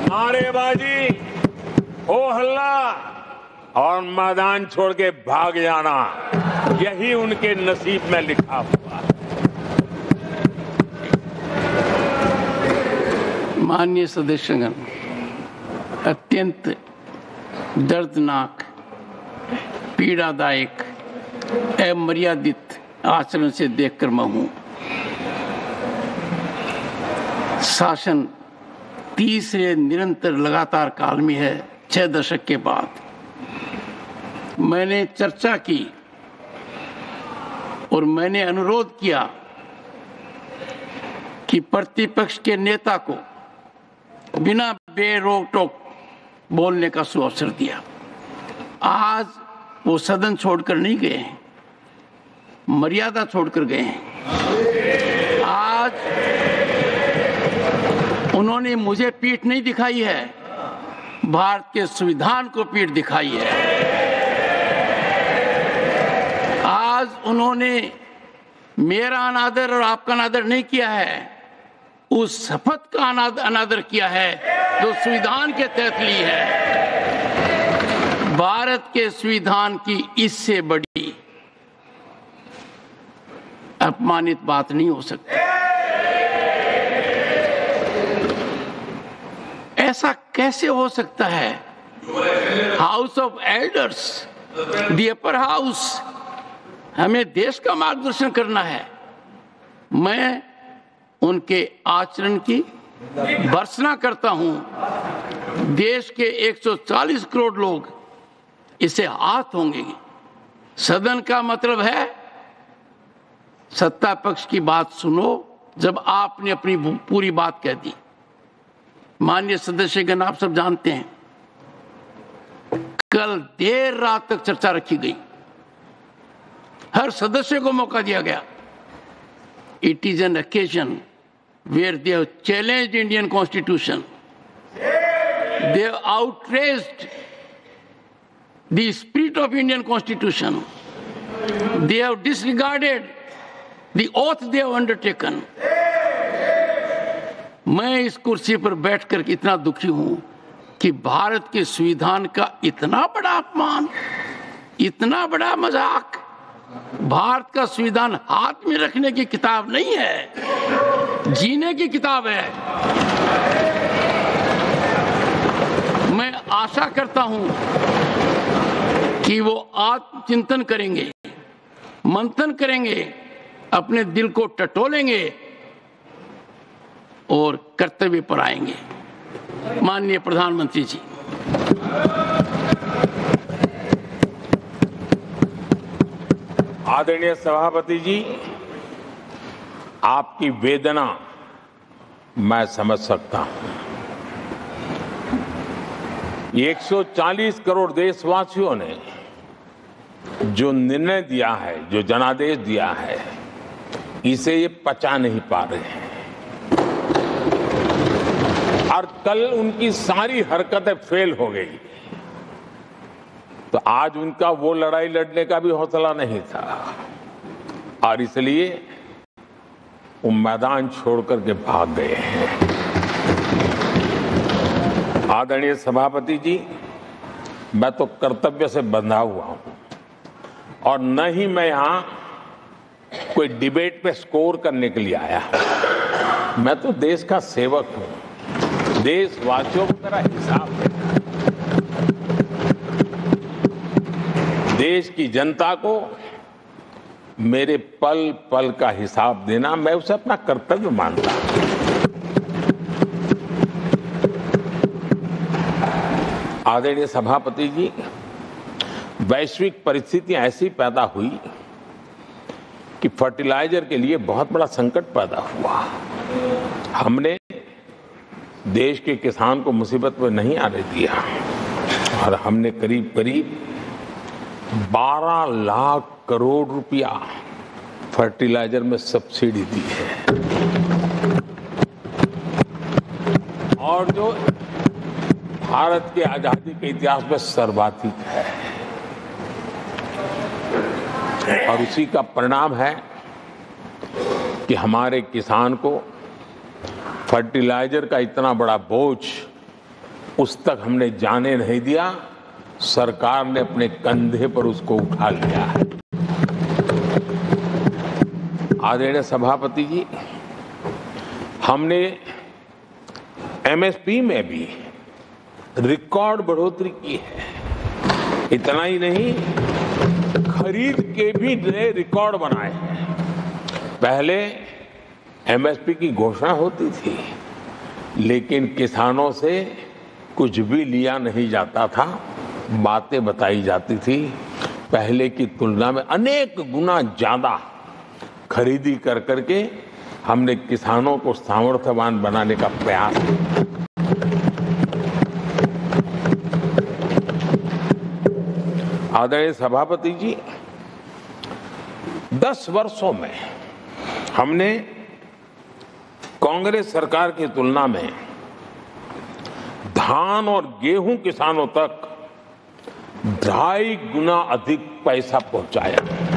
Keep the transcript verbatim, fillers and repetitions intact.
नारेबाजी, हो हल्ला और मैदान छोड़ के भाग जाना, यही उनके नसीब में लिखा हुआ है। माननीय सदस्यगण, अत्यंत दर्दनाक, पीड़ादायक, अमर्यादित आचरण से देखकर मैं हूं। शासन तीसरे निरंतर लगातार काल में है। छह दशक के बाद मैंने चर्चा की और मैंने अनुरोध किया कि प्रतिपक्ष के नेता को बिना बेरोक टोक बोलने का सुअवसर दिया। आज वो सदन छोड़कर नहीं गए हैं, मर्यादा छोड़कर गए हैं। आज उन्होंने मुझे पीठ नहीं दिखाई है, भारत के संविधान को पीठ दिखाई है। आज उन्होंने मेरा अनादर और आपका अनादर नहीं किया है, उस शपथ का अनादर किया है जो संविधान के तहत ली है। भारत के संविधान की इससे बड़ी अपमानित बात नहीं हो सकती। ऐसा कैसे हो सकता है? House of elders, the upper house, हमें देश का मार्गदर्शन करना है। मैं उनके आचरण की भर्त्सना करता हूं। देश के एक सौ चालीस करोड़ लोग इसे हाथ होंगे। सदन का मतलब है सत्ता पक्ष की बात सुनो जब आपने अपनी पूरी बात कह दी। माननीय सदस्यगण, आप सब जानते हैं कल देर रात तक चर्चा रखी गई, हर सदस्य को मौका दिया गया। It is an occasion where they have challenged Indian Constitution, they have outraged the spirit of Indian Constitution, they have disregarded the oath they have undertaken. मैं इस कुर्सी पर बैठकर इतना दुखी हूं कि भारत के संविधान का इतना बड़ा अपमान, इतना बड़ा मजाक। भारत का संविधान हाथ में रखने की किताब नहीं है, जीने की किताब है। मैं आशा करता हूं कि वो आत्मचिंतन करेंगे, मंथन करेंगे, अपने दिल को टटोलेंगे और कर्तव्य पर आएंगे। माननीय प्रधानमंत्री जी, आदरणीय सभापति जी, आपकी वेदना मैं समझ सकता हूं। एक सौ चालीस करोड़ देशवासियों ने जो निर्णय दिया है, जो जनादेश दिया है, इसे ये पचा नहीं पा रहे हैं और कल उनकी सारी हरकतें फेल हो गई। तो आज उनका वो लड़ाई लड़ने का भी हौसला नहीं था और इसलिए वो मैदान छोड़ करके भाग गए हैं। आदरणीय सभापति जी, मैं तो कर्तव्य से बंधा हुआ हूं और न ही मैं यहां कोई डिबेट पे स्कोर करने के लिए आया हूं। मैं तो देश का सेवक हूं, देशवासियों को मेरा हिसाब है। देश की जनता को मेरे पल पल का हिसाब देना, मैं उसे अपना कर्तव्य मानता हूं। आदरणीय सभापति जी, वैश्विक परिस्थितियां ऐसी पैदा हुई कि फर्टिलाइजर के लिए बहुत बड़ा संकट पैदा हुआ। हमने देश के किसान को मुसीबत में नहीं आने दिया और हमने करीब करीब बारह लाख करोड़ रुपया फर्टिलाइजर में सब्सिडी दी है और जो भारत के आजादी के इतिहास में सर्वाधिक है। और उसी का परिणाम है कि हमारे किसान को फर्टिलाइजर का इतना बड़ा बोझ उस तक हमने जाने नहीं दिया। सरकार ने अपने कंधे पर उसको उठा लिया है। आदरणीय सभापति जी, हमने एमएसपी में भी रिकॉर्ड बढ़ोतरी की है। इतना ही नहीं, खरीद के भी नए रिकॉर्ड बनाए हैं। पहले एमएसपी की घोषणा होती थी, लेकिन किसानों से कुछ भी लिया नहीं जाता था, बातें बताई जाती थी। पहले की तुलना में अनेक गुना ज्यादा खरीदी कर करके हमने किसानों को सामर्थ्यवान बनाने का प्रयास किया। आदरणीय सभापति जी, दस वर्षों में हमने कांग्रेस सरकार की तुलना में धान और गेहूं किसानों तक ढाई गुना अधिक पैसा पहुंचाया।